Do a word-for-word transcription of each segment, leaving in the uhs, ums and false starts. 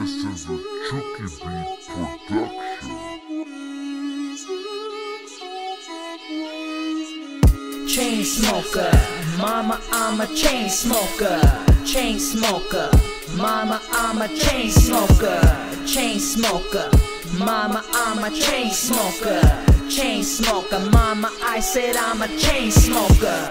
This is a Chucky Beat production. Chain smoker, mama, I'm a chain smoker. Chain smoker, mama, I'm a chain smoker. Chain smoker, mama, I'm a chain smoker. Chain smoker, mama, I said I'm a chain smoker.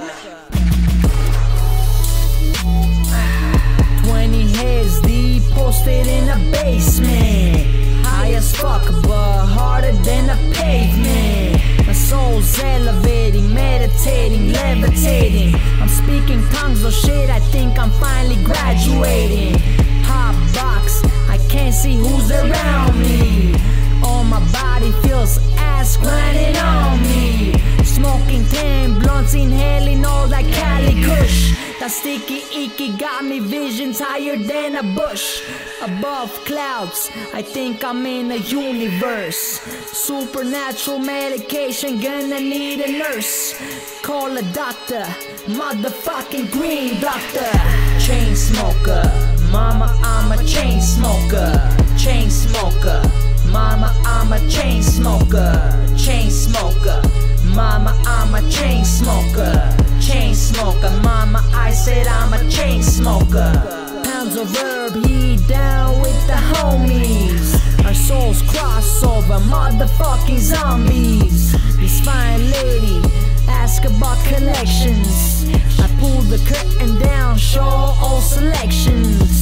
Twenty heads deep, posted in a basement. High as fuck, but harder than a pavement. My soul's elevating, meditating, levitating. I'm speaking tongues, oh shit, I think I'm finally graduating. Hot box, I can't see who's around me. All my body feels ass grinding on me. Smoking ten blunts, inhaling all that Cali Kush. That sticky icky got me visions higher than a bush. Above clouds, I think I'm in a universe. Supernatural medication, gonna need a nurse. Call a doctor, motherfucking green doctor. Chain smoker, mama, I'm a chain smoker. Chain smoker, mama, I'm a chain smoker. Chain smoker, mama, I'm a chain smoker. Chain smoker, mama, I said I'm a chain smoker. Pounds of herb, heat down with the homies. Our souls cross over, motherfucking zombies. This fine lady, ask about collections. I pull the curtain down, show all selections.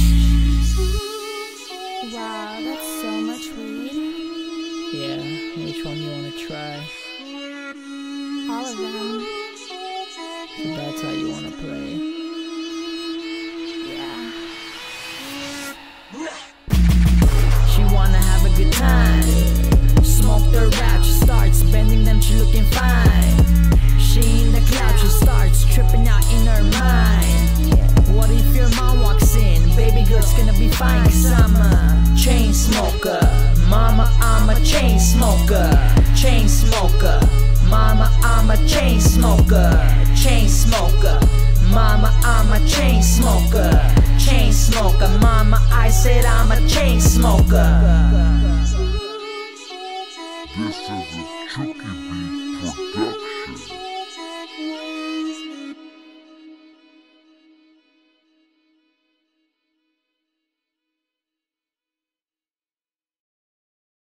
Wow, that's so much weed. Yeah, which one you wanna try? All of them. So that's how you wanna play. Yeah. She wanna have a good time. Smoke the rap, she starts bending them, she looking fine. She in the cloud, she starts tripping out in her mind. What if your mom walks in? Baby girl's gonna be fine, cause I'm a chain smoker. Mama, I'm a chain smoker. Chain smoker, mama, I'm a chain smoker. Chain smoker, mama, I'm a chain smoker. Chain smoker, mama, I said I'm a chain smoker. This is a